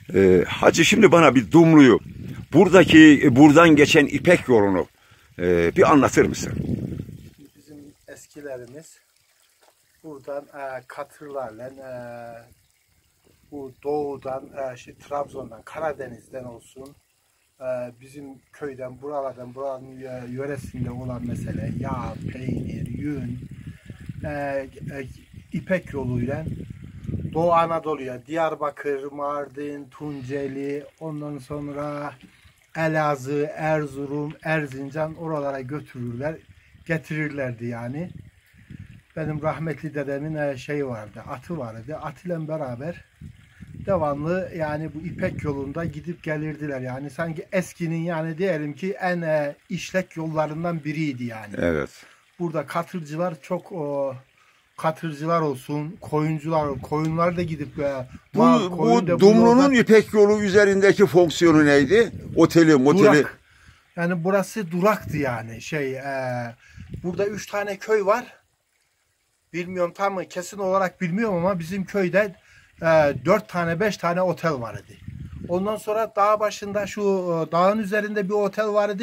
Hacı şimdi bana bir Dumlu'yu, buradan geçen İpek yolunu bir anlatır mısın? Bizim eskilerimiz buradan katırlarla bu doğudan, Trabzon'dan, Karadeniz'den olsun, bizim köyden, buranın yöresinde olan mesele yağ, peynir, yün, İpek yoluyla Doğu Anadolu'ya, Diyarbakır, Mardin, Tunceli, ondan sonra Elazığ, Erzurum, Erzincan oralara getirirlerdi yani. Benim rahmetli dedemin vardı, atı vardı. Atıyla beraber devamlı yani bu İpek yolunda gidip gelirdiler. Yani sanki eskinin yani diyelim ki en işlek yollarından biriydi yani. Evet. Burada katırcılar çok katırcılar olsun, koyunlar da gidip bu Dumlu'nun İpek yolu üzerindeki fonksiyonu neydi? Oteli. Durak. Yani burası duraktı yani. Burada 3 tane köy var. Bilmiyorum tam kesin olarak bilmiyorum ama bizim köyde 4 tane 5 tane otel vardı. Ondan sonra dağ başında şu dağın üzerinde bir otel vardı.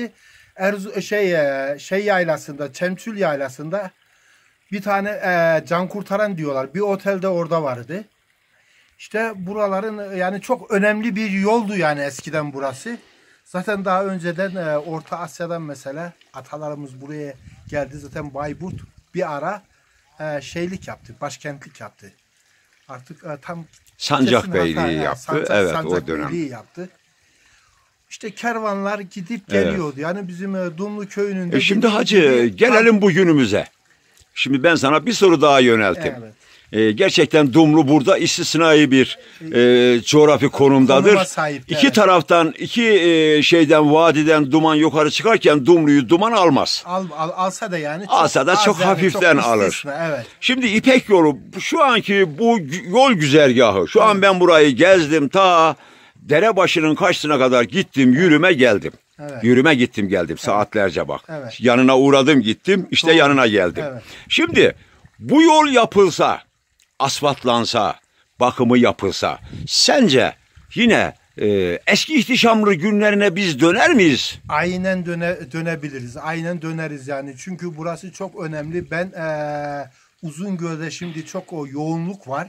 Yaylasında, Çemçül Yaylasında bir tane can kurtaran diyorlar. Bir otelde orada vardı. İşte buraların yani çok önemli bir yoldu yani eskiden burası. Zaten daha önceden Orta Asya'dan mesela atalarımız buraya geldi. Zaten Bayburt bir ara şeylik yaptı, başkentlik yaptı. Artık tam Sancak Beyliği yaptı. Evet, o dönem. Beyliği yaptı. İşte kervanlar gidip geliyordu. Evet. Yani bizim Dumlu köyünün şimdi hacı gelelim bugünümüze. Şimdi ben sana bir soru daha yönelttim. Evet. Gerçekten Dumlu burada istisnai bir coğrafi konumdadır. Sahip, İki taraftan, şeyden, vadiden duman yukarı çıkarken Dumlu'yu duman almaz. Alsa da yani. Alsa da çok hafiften alır. Evet. Şimdi İpek yolu, şu anki bu yol güzergahı. Şu an ben burayı gezdim, ta Derebaşı'nın karşısına kadar gittim, yürüme geldim. Evet. Yürüme gittim geldim, saatlerce bak. Evet. Yanına uğradım gittim, işte doğru. Yanına geldim. Evet. Şimdi bu yol yapılsa, asfaltlansa, bakımı yapılsa, sence yine eski ihtişamlı günlerine biz döner miyiz? Aynen dönebiliriz. Aynen döneriz yani. Çünkü burası çok önemli. Ben Uzungöl'de şimdi çok o yoğunluk var.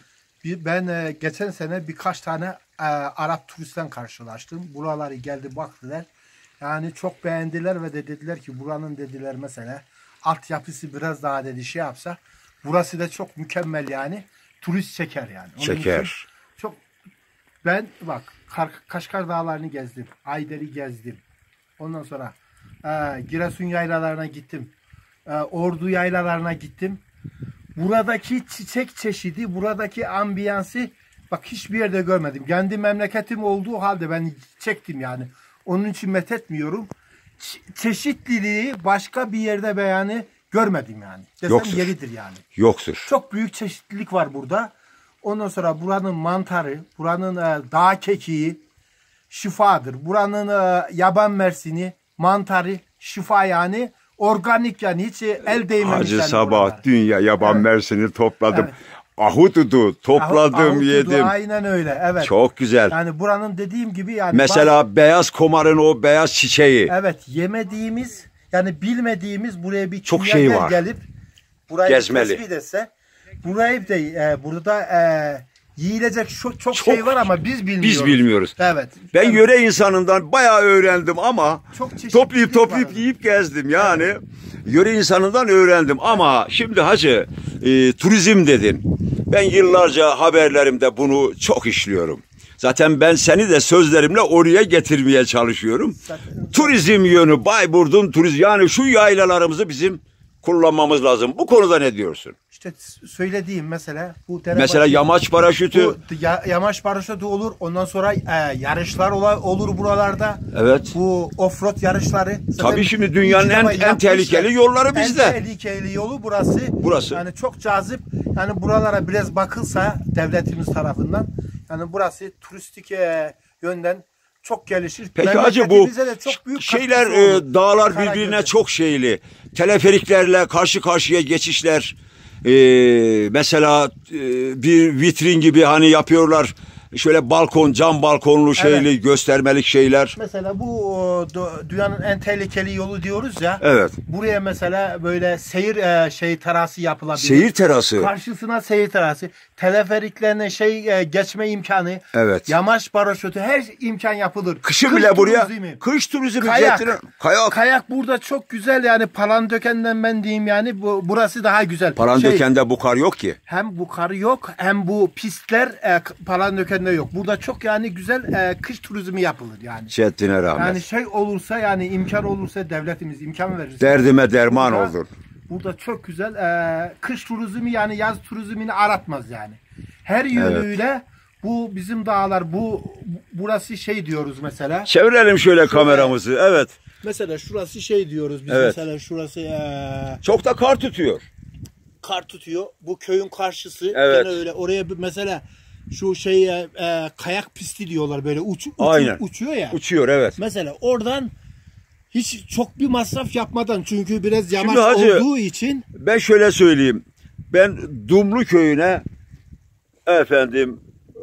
Ben geçen sene birkaç tane Arap turistten karşılaştım. Buraları geldi baktılar. Yani çok beğendiler ve dediler ki buranın dediler mesela altyapısı biraz daha dedi yapsa burası da çok mükemmel yani. Turist çeker yani. Çeker. Çok ben bak Kaşgar Dağları'nı gezdim. Ayder'i gezdim. Ondan sonra Giresun yaylalarına gittim. Ordu yaylalarına gittim. Buradaki çiçek çeşidi, buradaki ambiyansı bak hiçbir yerde görmedim. Kendi memleketim olduğu halde ben çektim yani. Onun için methetmiyorum. Çeşitliliği başka bir yerde beyanı görmedim yani. Desem yoktur. Yeridir yani. Yoktur. Çok büyük çeşitlilik var burada. Ondan sonra buranın mantarı, buranın dağ kekiği şifadır. Buranın yaban mersini, mantarı şifa yani. Organik yani hiç el değmemiş. Hacı sabah dünya yaban mersini topladım. Evet. Ahududu topladım, yedim. Aynen öyle. Evet. Çok güzel. Yani buranın dediğim gibi yani. Mesela beyaz komarın o beyaz çiçeği. Evet, yemediğimiz yani bilmediğimiz buraya bir çok şey var. Gelip burayı gezmeli. Tespit etse burayı da burada yiyilecek çok şey var ama biz bilmiyoruz. Biz bilmiyoruz. Evet. Ben yöre insanından bayağı öğrendim ama toplayıp yiyip gezdim yani. Evet. Yöre insanından öğrendim ama şimdi hacı turizm dedin. Ben yıllarca haberlerimde bunu çok işliyorum. Zaten ben seni de sözlerimle oraya getirmeye çalışıyorum. Turizm yönü, Bayburt'un turizm yani şu yaylalarımızı bizim kullanmamız lazım. Bu konuda ne diyorsun? İşte söylediğim mesela bu mesela yamaç paraşütü. Yamaç paraşütü olur. Ondan sonra yarışlar olur buralarda. Evet. Bu offroad yarışları. Zaten tabii şimdi dünyanın en tehlikeli yolları bizde. En tehlikeli yolu burası. Burası. Yani çok cazip. Yani buralara biraz bakılsa devletimiz tarafından yani burası turistik yönden çok gelişir. Peki hacı bu şeyler dağlar birbirine çok şeyli. Teleferiklerle karşı karşıya geçişler mesela bir vitrin gibi hani yapıyorlar. şöyle balkon, cam balkonlu şeyli, göstermelik şeyler. Mesela bu dünyanın en tehlikeli yolu diyoruz ya. Evet. Buraya mesela böyle seyir terası yapılabilir. Seyir terası. Karşısına seyir terası. Teleferiklerine geçme imkanı. Evet. Yamaç paraşütü her imkan yapılır. Kışın bile buraya turizmi. kış turizmi Kayak. Kayak. Kayak burada çok güzel yani Palandöken'den ben diyeyim yani burası daha güzel. Palandöken'de bu kar yok ki. Hem bu kar yok hem bu pistler Palandöken'de yok. Burada çok yani güzel kış turizmi yapılır yani. Şeddine rahmet. Yani şey olursa yani imkan olursa devletimiz imkan verir. Derdime derman olur. Burada çok güzel kış turizmi yani yaz turizmini aratmaz yani. Her yönüyle bu bizim dağlar burası şey diyoruz mesela. Çevirelim şöyle kameramızı. Evet. Mesela şurası şey diyoruz biz mesela şurası çok da kar tutuyor. Kar tutuyor. Bu köyün karşısı. Evet. Gene öyle. Oraya mesela şu kayak pisti diyorlar böyle uçuyor ya. Uçuyor evet. Mesela oradan hiç çok bir masraf yapmadan çünkü biraz yamaç hacı, olduğu için. Ben şöyle söyleyeyim. Ben Dumlu köyüne efendim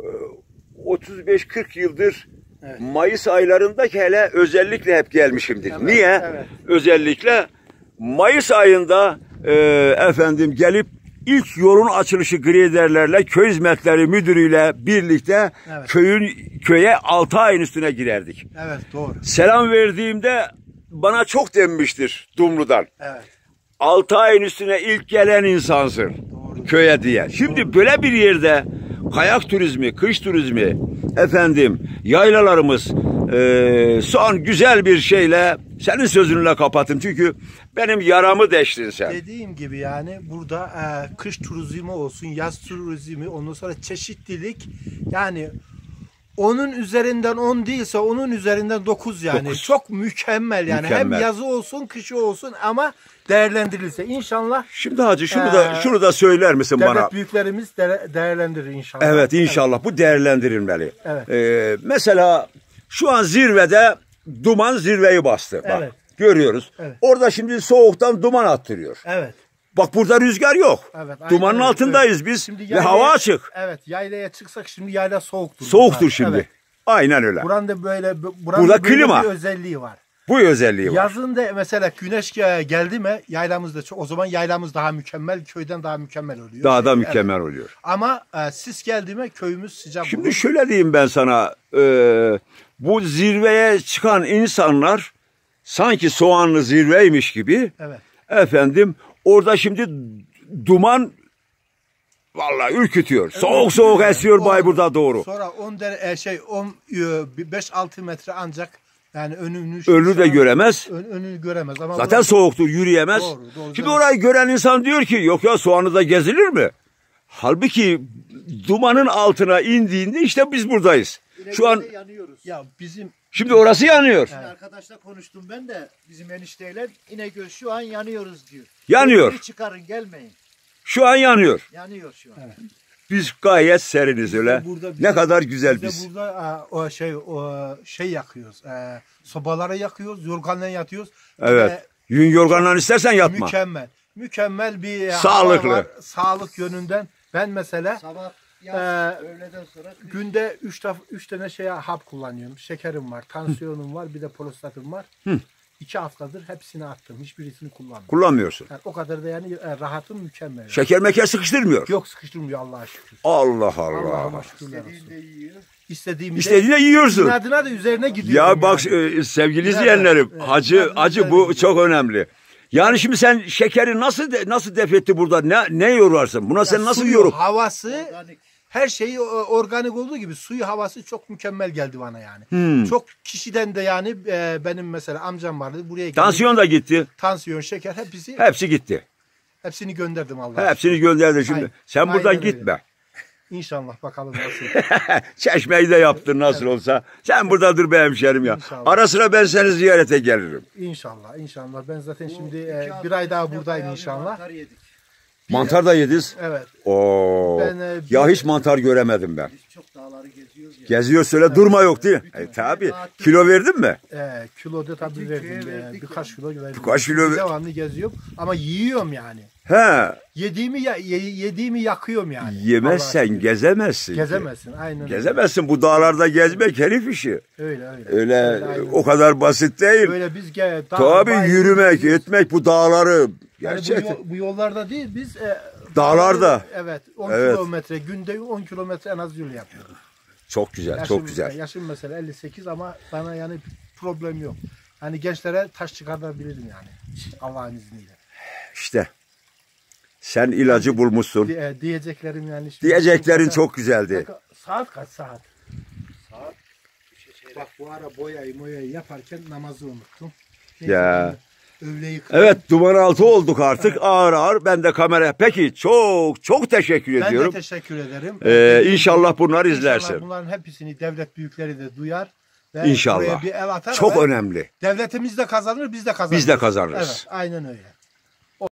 35-40 yıldır Mayıs aylarında hele özellikle hep gelmişimdir. Evet, Niye? evet. Özellikle Mayıs ayında efendim gelip ilk yolun açılışı graderlerle köy hizmetleri müdürüyle birlikte köye 6 ayın üstüne girerdik. Evet doğru. Selam verdiğimde bana çok denmiştir Dumlu'dan. Evet. 6 ayın üstüne ilk gelen insansın köye diye. Şimdi böyle bir yerde kayak turizmi, kış turizmi, efendim yaylalarımız son güzel bir şeyle senin sözünle kapatın. Çünkü benim yaramı deştin sen. Dediğim gibi yani burada kış turizmi olsun, yaz turizmi, ondan sonra çeşitlilik yani onun üzerinden 10 değilse onun üzerinden 9 yani. 9. Çok mükemmel yani. Mükemmel. Hem yazı olsun, kışı olsun ama değerlendirilirse inşallah. Şimdi hacı şunu da söyler misin bana? Devlet büyüklerimiz değerlendirir inşallah. Evet inşallah bu değerlendirilmeli. Evet. Mesela şu an zirvede duman zirveyi bastı. Bak, evet. Görüyoruz. Evet. Orada şimdi soğuktan duman attırıyor. Evet. Bak burada rüzgar yok. Evet, dumanın altındayız biz şimdi ve hava açık. Evet yaylaya çıksak şimdi yayla soğuktur. Soğuktur şimdi. Evet. Aynen öyle. Buranın da burada böyle klima. Bir özelliği var. Bu özelliği var. Yazın da mesela güneş geldi mi yaylamızda o zaman yaylamız daha mükemmel, köyden daha mükemmel oluyor. Daha da mükemmel oluyor. Ama sis geldi mi köyümüz sıcak olur. Şimdi şöyle diyeyim ben sana. Bu zirveye çıkan insanlar sanki soğanlı zirveymiş gibi. Evet. Efendim orada şimdi duman vallahi ürkütüyor. Evet, soğuk soğuk esiyor Bayburt'a doğru. Sonra 5-6 metre ancak yani önünü de göremez. Önünü göremez ama zaten soğuktur, yürüyemez. Doğru, şimdi orayı gören insan diyor ki yok ya soğanı gezilir mi? Halbuki dumanın altına indiğinde işte biz buradayız. Şu an yanıyoruz. Ya bizim şimdi orası yanıyor. Şimdi arkadaşla konuştum ben de bizim enişteyle İnegöl şu an yanıyoruz diyor. Yanıyor. Çıkarın gelmeyin. Şu an yanıyor. Yanıyor şu an. Evet. Biz gayet seriniz öyle. Ne kadar güzel biz. Burada şey yakıyoruz. Sobalara yakıyoruz, yorganla yatıyoruz. Evet. Yün yorganla istersen yatma. Mükemmel. Mükemmel bir sağlıklı. Var, sağlık yönünden. Ben mesela sabah öğleden sonra günde 3 tane hap kullanıyorum. Şekerim var, tansiyonum var, bir de prostatım var. 2 haftadır hepsini attım. Hiçbirisini kullanmıyorum. Kullanmıyorsun. Yani o kadar da yani rahatım mükemmel. Yani. Şeker meker sıkıştırmıyor. Yok sıkıştırmıyor Allah'a şükür. Allah Allah. Allah'a şükürler olsun. İstediğinde yiyorsun. İnadına da üzerine gidiyor. Ya bak sevgili izleyenlerim, hacı bu çok önemli. Yani şimdi sen şekeri nasıl def etti burada? Ne yorarsın? Buna sen nasıl yoruk? Havası, organik. Her şeyi organik olduğu gibi suyu havası çok mükemmel geldi bana yani. Çok kişiden de yani benim mesela amcam vardı buraya geldi. Tansiyon da gitti. Tansiyon, şeker hepsi gitti. Hepsini gönderdim Allah'a. Hepsini gönderdi şimdi. Aynen. Sen buradan aynen gitme. Öyle. İnşallah bakalım nasıl. Çeşmeyi de yaptın nasıl olsa. Sen burada dur be hemşerim ya. İnşallah. Ara sıra ben seni ziyarete gelirim. İnşallah. Ben zaten şimdi bir ay daha buradayım inşallah. Mantar da yediniz. Evet. Oo. Ya hiç mantar göremedim ben. Biz çok dağları geziyoruz ya. Geziyor söyle durma yok değil. Tabii. Kilo verdin mi? Kiloda tabii Bütün verdim. köye verdik Birkaç ya. kilo verdim. Birkaç kilo- Devamlı geziyorum ama yiyorum yani. He. Yediğimi yakıyorum yani. Allah'a Yemezsen şükür. gezemezsin. ki. Gezemezsin aynen. Gezemezsin. Bu dağlarda gezmek herif işi. Öyle. Öyle aynen. o kadar basit değil. Böyle biz Tabii yürümek, etmek bu dağları. Yani Gerçekten. bu yollarda değil biz Dağlarda. Evet 10 Evet. kilometre günde 10 kilometre en az yol yapıyoruz. Çok güzel, çok güzel. Yaşım mesela 58 ama bana yani problem yok. Hani gençlere taş çıkartabilirim yani. Allah'ın izniyle. İşte. Sen ilacı bulmuşsun. Diyeceklerim yani. Şimdi Diyeceklerin çok güzeldi. Saat kaç saat? Saat. Bak bu ara boyayı yaparken namazı unuttum. Neyse, Ya. öğleyi kıldım. Evet, duman altı olduk artık. Ağır ağır ben de kamera. Peki çok teşekkür Ben de ediyorum. teşekkür ederim. İnşallah bunları izlersin. İnşallah bunların hepsini devlet büyükleri de duyar. Ve İnşallah. buraya bir el atar Çok ve önemli. devletimiz de kazanır, biz de kazanırız. Biz de kazanırız. Evet, aynen öyle.